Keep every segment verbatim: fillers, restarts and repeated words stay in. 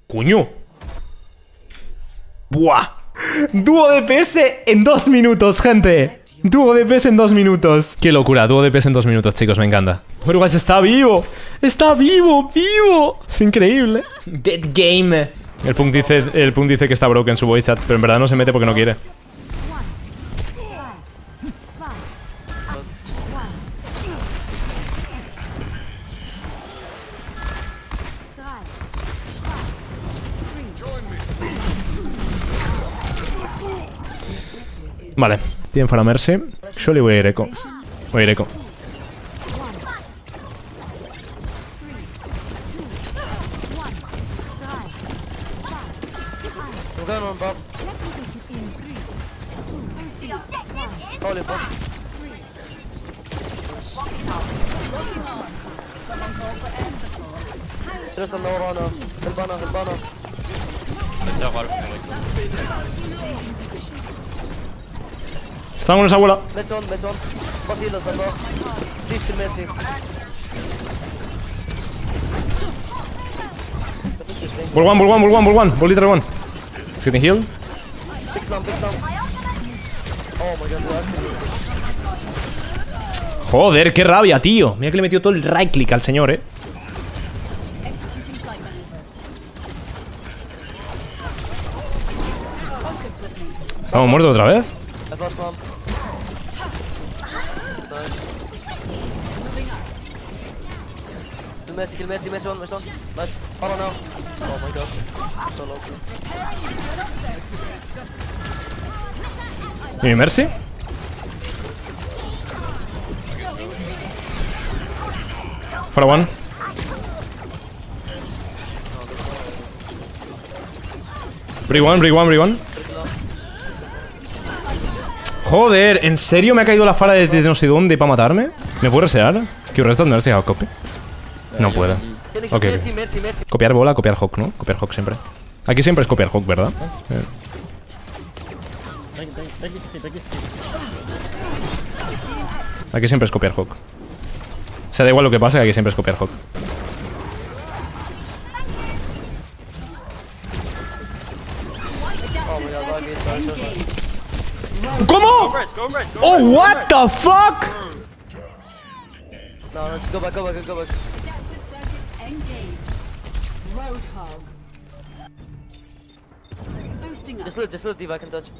¡Coño! ¡Buah! Dúo D P S en dos minutos, gente. Dúo D P S en dos minutos. Qué locura, dúo D P S en dos minutos, chicos, me encanta. Overwatch está vivo. Está vivo, vivo. Es increíble. Dead game. El Punk dice, el Punk dice que está broken en su voice chat, pero en verdad no se mete porque no quiere. Vale, tienen para Mercy. Yo le voy a ir eco. Voy a ir eco. Estamos en esa bola. Ball one, ball one, ball one, ball one. Ball literal one. It's getting healed. Joder, qué rabia, tío. Mira que le metió todo el right click al señor, eh. ¿Estamos muertos otra vez? ¿Y mi Mercy? Para one. Brig one, brig one, brig one. Joder, ¿en serio me ha caído la fara desde no sé dónde para matarme? ¿Me puedo resear? ¿Quiero restar? ¿No he copy? No puedo. Ok, okay. Copiar bola, copiar Hawk, ¿no? Copiar Hawk siempre. Aquí siempre es copiar Hawk, ¿verdad? Eh. Aquí siempre es copiar Hawk. O sea, da igual lo que pase, que aquí siempre es copiar Hawk. ¿Cómo? Oh, what the fuck? No, no, just go back, go back, go back. Just look, just look, Diva, I can touch.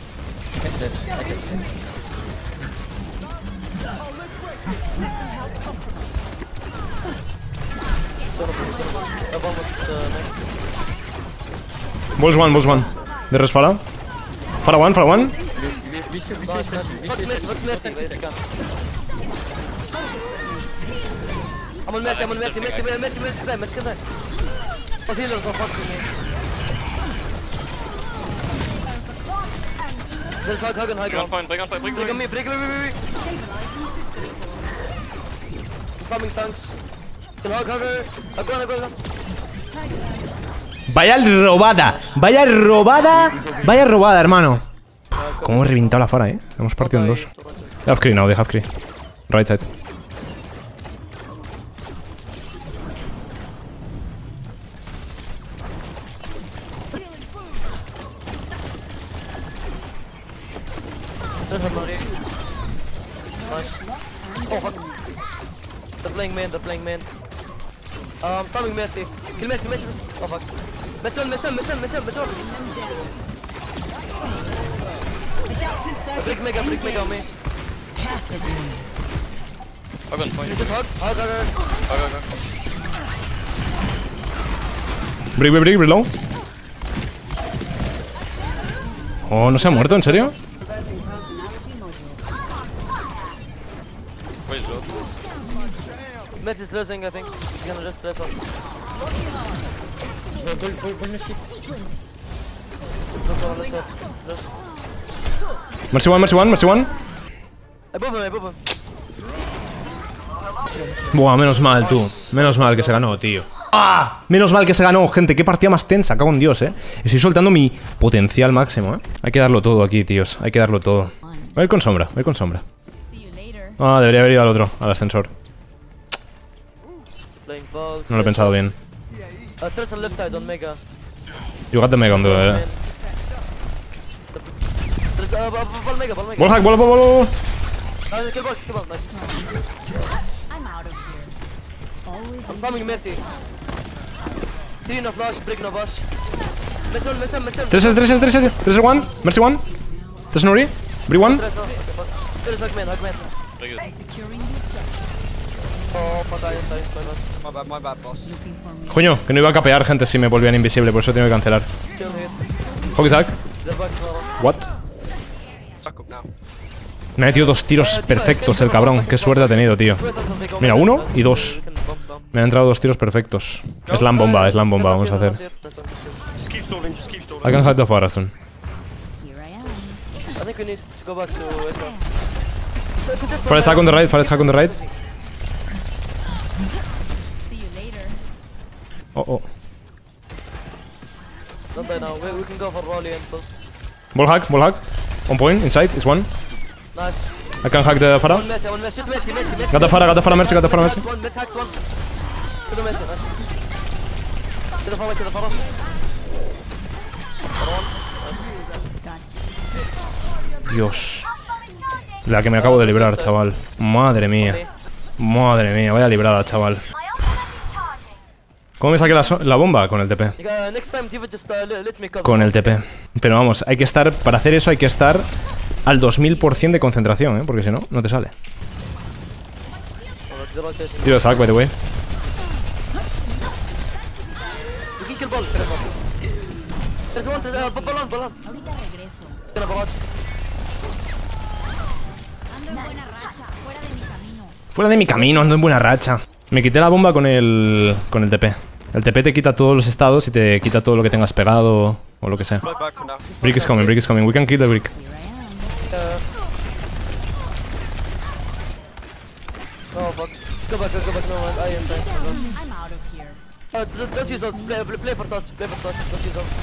Balls one, balls one. De resfala. Para one, para one. I'm on Messi, I'm on Messi, Messi, Messi, Messi, Messi, Messi, Messi. Oh, healers are fucking me. There's hug, hug, and hug. Bring on point, bring on point, bring, bring on me, bring, bring, bring, bring. Coming, thanks. Can hug, hug, hug, hug, hug, hug. Vaya robada, vaya robada, vaya robada, hermano. Cómo hemos reventado la fara, eh. Hemos partido en dos. Half cree now, de half cree. Right side. Oh fuck. They're playing main, they're playing main. Um, spamming Messi. Kill Messi, Messi. Oh fuck. Messi on, Messi on, Messi on, Messi on, Messi on. Brick mega, brick mega on me. Hug on point. Just hug, hug, hug, hug. Hug, hug, hug. Brick, brick, brick, reload. Oh, ¿no se ha muerto? ¿En serio? Messi's losing, I think. He's gonna just press on. Mercy one, Mercy one, Mercy one. Above him, above him. Buah, menos mal, tú. Menos mal que se ganó, tío. ¡Ah! Menos mal que se ganó, gente. Qué partida más tensa, cago en Dios, eh. Estoy soltando mi potencial máximo, eh. Hay que darlo todo aquí, tíos. Hay que darlo todo. Voy a ir con sombra, voy a ir con sombra. Ah, debería haber ido al otro, al ascensor. No lo he pensado bien. Uh, there's a left side on Mega. You got the mega on the... There's uh, ball mega, ball mega. Wall hack, wall, wall, wall, wall. Nice, kill ball, kill ball, nice. I'm out of here. Always I'm spamming Mercy. Three no flash, break no bash. Miss one, miss one, miss one. Tracer, Tracer, Tracer. Tracer one. Mercy one. Tracer Nuri. Bri one. Tracer, okay, fuck. There's Hugman, Hugman. securing the structure. Oh, fuck, I am sorry, sorry, sorry. My bad, my bad, boss. Looking for me. Coño, que no iba a capear, gente, si me volvían invisible, por eso tengo que cancelar. Kill here. Fuck Zack. The back tomorrow. What? Suck up now. Me ha metido dos tiros perfectos el cabrón. Qué suerte ha tenido, tío. Mira, uno y dos. Me han entrado dos tiros perfectos. Slam bomba, slam bomba, vamos a hacer. Just keep stalling, just keep stalling. I can hack the Farazon. Here I am. I think we need to go back to Echo. Forest hack on the right, Forest hack on the right. See you later. Oh, oh. Don't die now. We, we can go for Rolly and close. Ball hack, ball hack. On point, inside, is one. Nice. I can hack the One Farah. Messi, one Messi. Shoot Messi, Messi, Messi. Got the Farah, got the Farah, Mercy, got the Farah, Mercy. One Messi, hacked one. Shoot the Messi, nice. Kill the Farah, kill the Farah. Gotcha. Dios. La que me acabo de librar, chaval. Madre mía. Madre mía, vaya librada, chaval. ¿Cómo me saqué la, so la bomba? Con el T P. Uh, next time, Diva, just uh, let me cover. Con el T P. Pero vamos, hay que estar... Para hacer eso hay que estar al dos mil por cien de concentración, ¿eh? Porque si no, no te sale. Tiro de sack, by the way. You can kill ball, kill ball. There's one, there's uh, ball on, ball on. Ahorita regreso. Kill a ball on. Ando en buena racha. Fuera de mi camino. Fuera de mi camino, ando en buena racha. Me quité la bomba con el... Con el T P. El T P te quita todos los estados y te quita todo lo que tengas pegado o lo que sea. Go back for now. Brick is coming, brick is coming. We can kill the brick. Here I am. Uh, oh fuck. Go back, go back, no man. I am fine. I'm out of here. Uh, don't, don't use ults. Play, play, play for touch. Play for touch. Don't use ults.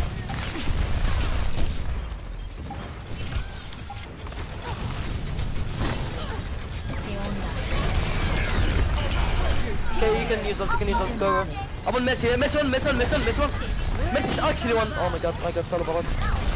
¿Qué onda? Okay, you can use ult. You can use ult. Go, go. I'm on Messi. Messi one, Messi one, Messi one, Messi one. Messi's actually one. Oh my god, my god, solo ball on.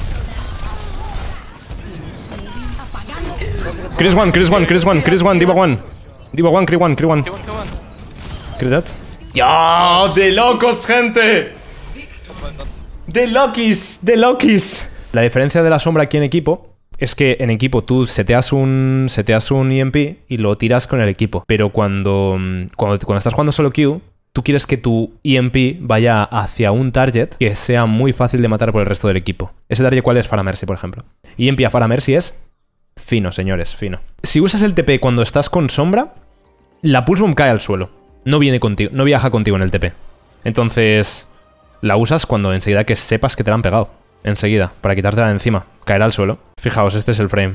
Chris one, Chris one, Chris one, Chris one, Diva one. Diva one, Chris one, Chris one. Come on, come on. Chris that. ¡Ya! ¡De locos, gente! ¡De lokis! ¡De lokis! La diferencia de la sombra aquí en equipo es que en equipo tú seteas un, seteas un E M P y lo tiras con el equipo. Pero cuando, cuando, cuando estás jugando solo Q, tú quieres que tu E M P vaya hacia un target que sea muy fácil de matar por el resto del equipo. ¿Ese target cuál es? Farah Mercy, por ejemplo. E M P a Farah Mercy es fino, señores, fino. Si usas el T P cuando estás con sombra, la Pulse Bomb cae al suelo. No viene contigo, no viaja contigo en el T P. Entonces, la usas cuando enseguida que sepas que te la han pegado. Enseguida, para quitártela de encima. Caerá al suelo. Fijaos, este es el frame.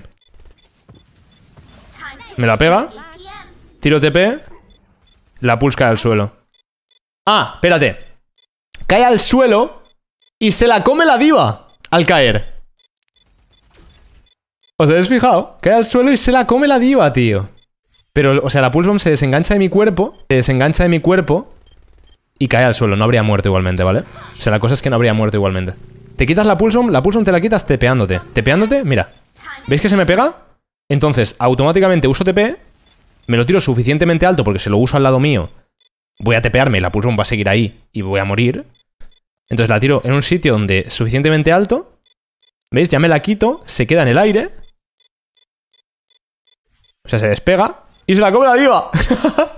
Me la pega. Tiro T P. La Pulse cae al suelo. Ah, espérate. Cae al suelo y se la come la diva al caer. ¿Os habéis fijado? Cae al suelo y se la come la diva, tío. Pero, o sea, la Pulse Bomb se desengancha de mi cuerpo. Se desengancha de mi cuerpo y cae al suelo. No habría muerto igualmente, ¿vale? O sea, la cosa es que no habría muerto igualmente. Te quitas la Pulse Bomb, la Pulse Bomb te la quitas tepeándote. Tepeándote, mira. ¿Veis que se me pega? Entonces, automáticamente uso T P. Me lo tiro suficientemente alto porque se lo uso al lado mío. Voy a tepearme y la Pulse Bomb va a seguir ahí y voy a morir. Entonces la tiro en un sitio donde suficientemente alto. ¿Veis? Ya me la quito, se queda en el aire. O sea, se despega y se la come la diva.